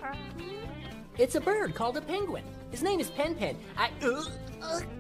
It's a bird called a penguin. His name is Pen Pen.